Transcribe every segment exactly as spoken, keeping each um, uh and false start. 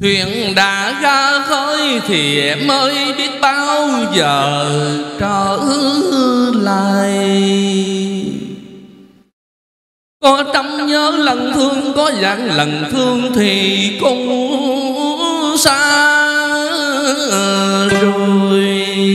Chuyện đã ra khơi thì em ơi biết bao giờ trở lại. Có trăm nhớ lần thương, có dạng lần thương thì cũng xa rồi.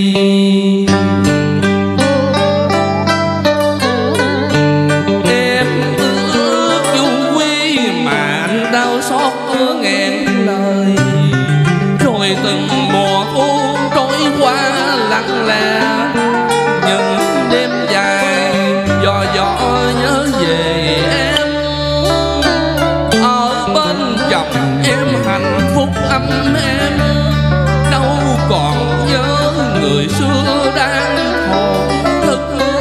Em ước dung quy mà anh đau xót ưa nghẹn lời. Rồi từng mùa thu trôi qua lặng lẽ, những đêm dài dò dò nhớ về em. Ở bên chồng em hạnh phúc ấm em, đâu còn nhớ người xưa đang thổn thức.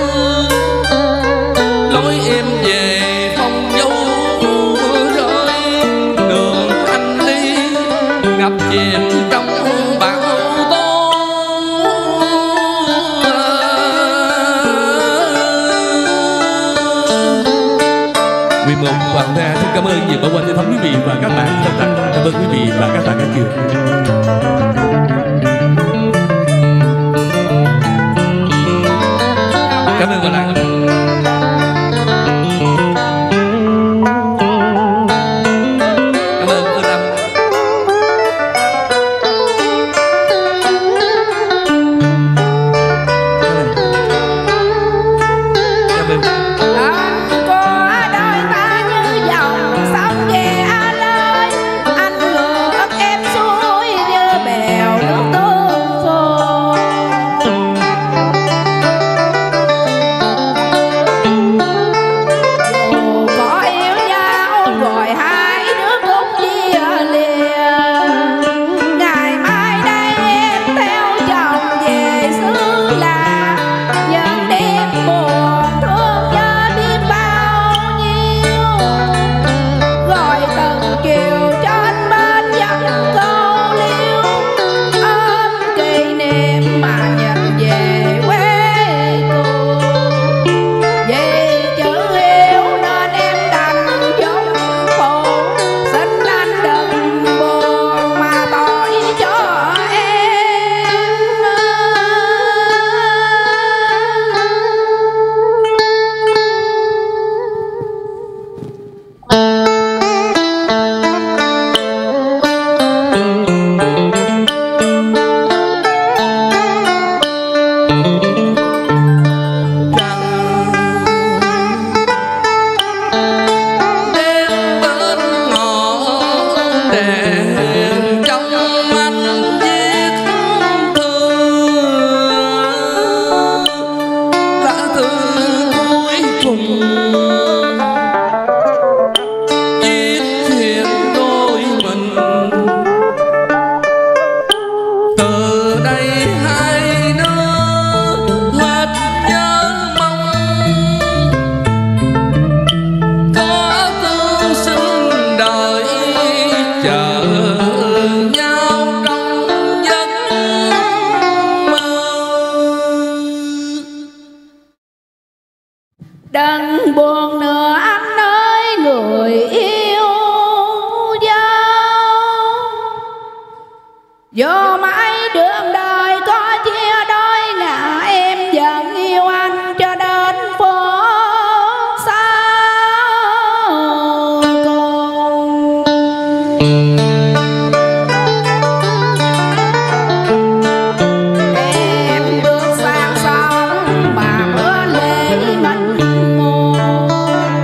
Lối em về phong dấu rơi, đường anh đi ngập chìm trong bão tố. Quy một Hoàng Nga xin cảm ơn nhiều bảo quanh thăm quý vị và các bạn. Cảm ơn quý vị và các bạn đã chưa. Cảm ơn các bạn. Cảm ơn Ân Âm. Cảm ơn. Đừng buồn nữa anh ơi người yêu dấu, vô mãi đường đời có chia đôi ngả em vẫn yêu anh cho đến phố xa cùng. Em bước sang sông mà mưa lệ mình mùa,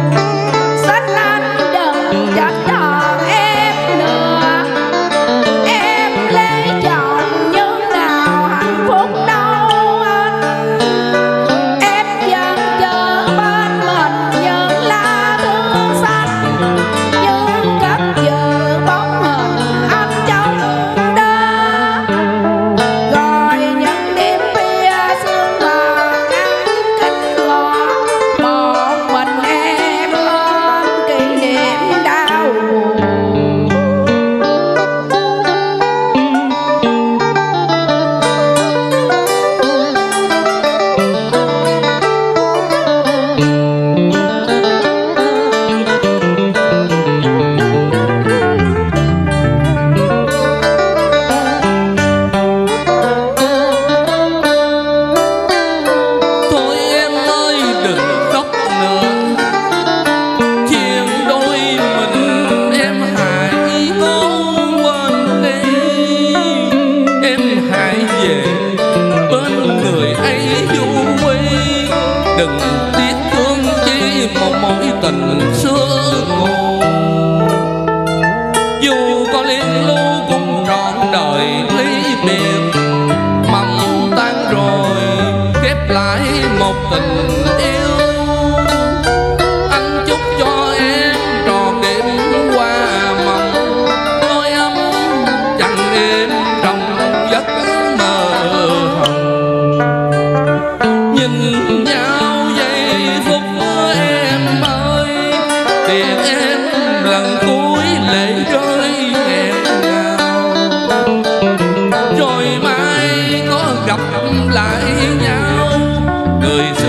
đừng tiếc thương chi một mối tình xưa ngô. Dù có liên lưu cũng trọn đời ly biệt, mầm tan rồi khép lại một tình yêu. Anh chúc cho em tròn đêm qua mộng, đôi ấm chẳng êm trong giấc mơ hồng. Nhìn nhau giây phút em ơi, tiền em lần cuối lệ rơi nghẹn ngào. Rồi mai có gặp lại nhau, người